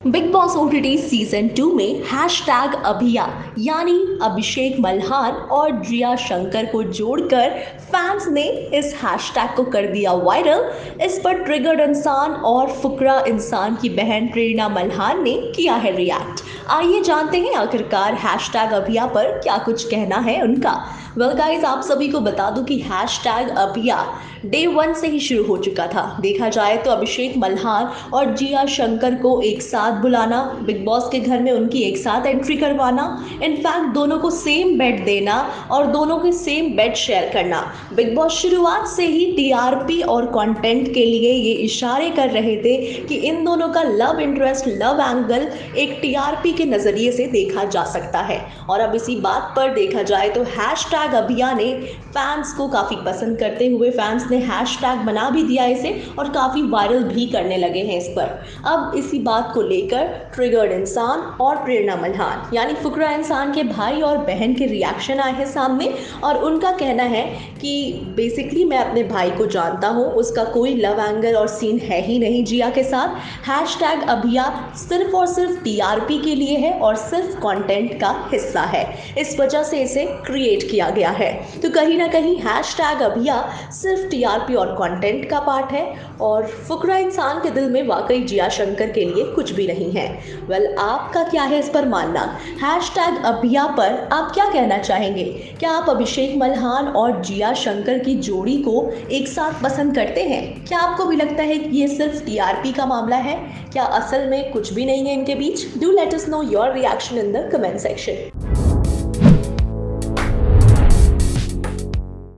Big boss OTT season 2 में hashtag अभिया यानी अभिषेक मल्हार और जिया शंकर को जोड़कर फैंस ने इस हैशटैग को कर दिया वायरल। इस पर ट्रिगर्ड इंसान और फुकरा इंसान की बहन प्रेरणा मल्हार ने किया है रिएक्ट। आइए जानते हैं आखिरकार हैशटैग अभिया पर क्या कुछ कहना है उनका। वेल गाइस, आप सभी को बता दूं कि हैशटैग अभिया डे 1 से ही शुरू हो चुका था। देखा जाए तो अभिषेक मल्हार और जिया शंकर को एक साथ बुलाना, बिग बॉस के घर में उनकी एक साथ एंट्री करवाना, इनफैक्ट दोनों को सेम बेड देना और दोनों के सेम बेड शेयर करना। बिग बॉस शुरुआत से ही टीआरपी और कंटेंट के लिए ये इशारे कर रहे थे कि इन दोनों का लव इंटरेस्ट, लव एंगल एक टीआरपी के नजरिए से देखा जा सकता है। और अब इसी बात पर देखा जाए तो हैशटैग अभिया ने फैंस को काफी पसंद करते हुए फैंस ने हैशटैग बना भी दिया इसे और काफी वायरल भी करने लगे हैं इस पर। अब इसी बात को लेकर ट्रिगर्ड इंसान और प्रेरणा मल्हार यानी फुकरा इंसान के भाई और बहन के रिएक्शन आए हैं सामने और उनका कहना है कि बेसिकली मैं अपने भाई को जानता हूँ, उसका कोई लव एंगल और सीन है ही नहीं जिया के साथ। हैशटैग अभिया सिर्फ और सिर्फ टीआरपी के लिए है और सिर्फ कंटेंट का हिस्सा है, इस वजह से इसे क्रिएट किया गया है। तो कहीं ना कहीं हैशटैग अभिया सिर्फ टीआरपी और कंटेंट का पार्ट है और फुकरा इंसान के दिल में वाकई जिया शंकर के लिए कुछ भी नहीं है। वेल, आपका क्या है इस पर मानना? हैशटैग अभिया पर आप क्या कहना चाहेंगे? क्या आप अभिषेक मल्हार और जिया शंकर की जोड़ी को एक साथ पसंद करते हैं? क्या आपको भी लगता है कि ये सिर्फ टीआरपी का मामला है? क्या असल में कुछ भी नहीं है इनके बीच? Do let us know your reaction in the comment section.